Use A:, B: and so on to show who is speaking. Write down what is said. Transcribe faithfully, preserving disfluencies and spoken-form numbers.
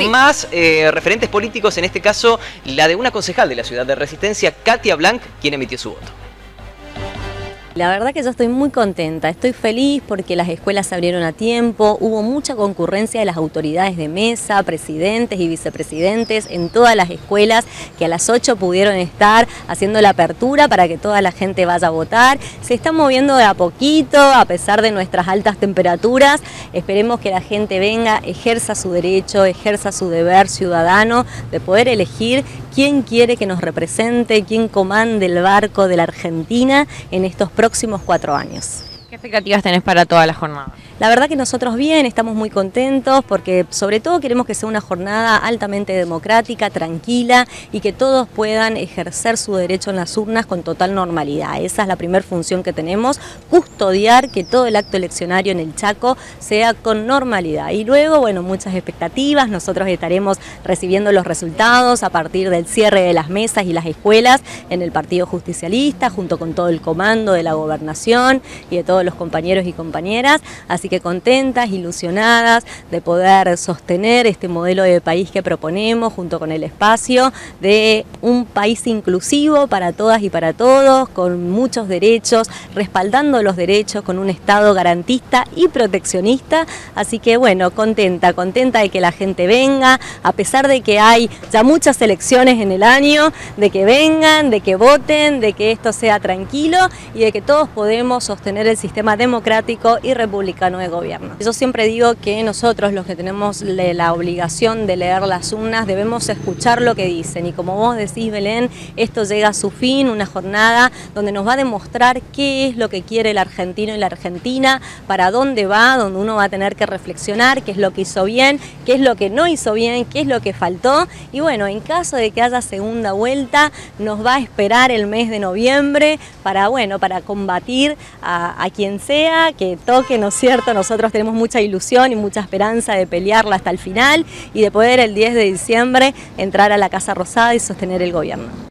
A: sí.
B: más eh, referentes políticos, en este caso la de una concejal de la ciudad de Resistencia, Katia Blanc, quien emitió su voto.
C: La verdad que yo estoy muy contenta, estoy feliz porque las escuelas se abrieron a tiempo, hubo mucha concurrencia de las autoridades de mesa, presidentes y vicepresidentes en todas las escuelas que a las ocho pudieron estar haciendo la apertura para que toda la gente vaya a votar. Se está moviendo de a poquito a pesar de nuestras altas temperaturas, esperemos que la gente venga, ejerza su derecho, ejerza su deber ciudadano de poder elegir quién quiere que nos represente, quién comande el barco de la Argentina en estos próximos cuatro años.
A: ¿Qué expectativas tenés para toda la jornada?
C: La verdad que nosotros bien, estamos muy contentos porque sobre todo queremos que sea una jornada altamente democrática, tranquila y que todos puedan ejercer su derecho en las urnas con total normalidad. Esa es la primera función que tenemos, custodiar que todo el acto eleccionario en el Chaco sea con normalidad. Y luego, bueno, muchas expectativas, nosotros estaremos recibiendo los resultados a partir del cierre de las mesas y las escuelas en el Partido Justicialista, junto con todo el comando de la gobernación y de todos los compañeros y compañeras, así que contentas, ilusionadas de poder sostener este modelo de país que proponemos junto con el espacio de un país inclusivo para todas y para todos, con muchos derechos, respaldando los derechos con un Estado garantista y proteccionista, así que bueno, contenta, contenta de que la gente venga, a pesar de que hay ya muchas elecciones en el año, de que vengan, de que voten, de que esto sea tranquilo y de que todos podemos sostener el sistema democrático y republicano de gobierno. Yo siempre digo que nosotros, los que tenemos la obligación de leer las urnas, debemos escuchar lo que dicen y como vos decís, Belén, esto llega a su fin, una jornada donde nos va a demostrar qué es lo que quiere el argentino y la argentina, para dónde va, donde uno va a tener que reflexionar qué es lo que hizo bien, qué es lo que no hizo bien, qué es lo que faltó y bueno, en caso de que haya segunda vuelta, nos va a esperar el mes de noviembre para, bueno, para combatir a, a quien sea que toque, ¿no es cierto? Nosotros tenemos mucha ilusión y mucha esperanza de pelearla hasta el final y de poder el diez de diciembre entrar a la Casa Rosada y sostener el gobierno.